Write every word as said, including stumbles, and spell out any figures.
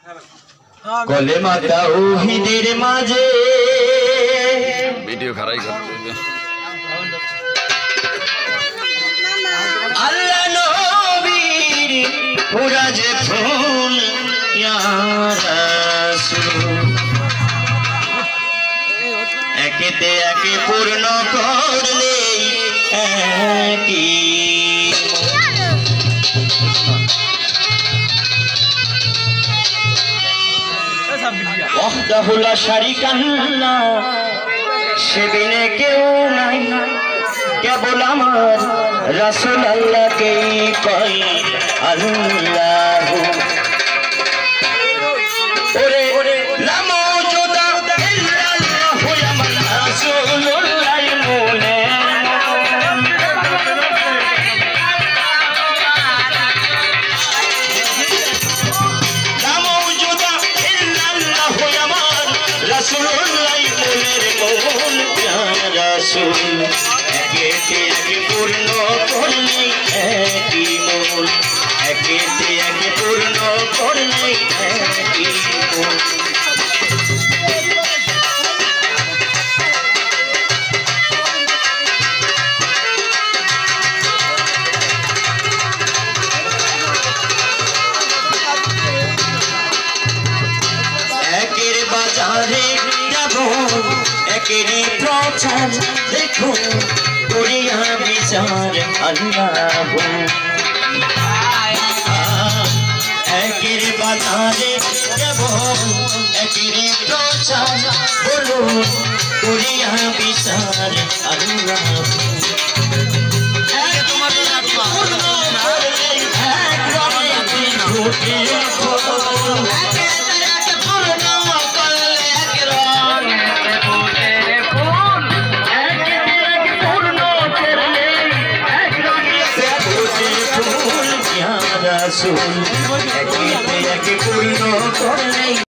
কলেমা তাওহীদের মাঝে ভিডিও খারাই করতে আল্লাহ নবীর পুরা যে ফুল ইয়া রাসূল একেতে একে পূর্ণ করলে একই ওয়াহদাহু লা শারীকা লাহু সেবিনে কেউ নাই কেবল আমার রাসূল আল্লাহকেই কই আল্লাহু ওরে লা মাওজুদা ইল্লাল্লাহু ইয়া মান রাসূলুল্লাহ মুনে লা মাওজুদা ইল্লাল্লাহু ইয়া মান রাসূলুল্লাহ মুনের মূল ইয়া রাসূল একেতে একে পূর্ণ করলে একই মূল একেতে একে পূর্ণ করলে একই মূল একের বাজারে যাব একেরই প্রচার দেখুন করিয়া বিচার আল্লাহ একের বাজারে যাব একেরই প্রচার বলুন করিয়া বিচার আল্লাহ রাসূল একে একে পূর্ণ করলে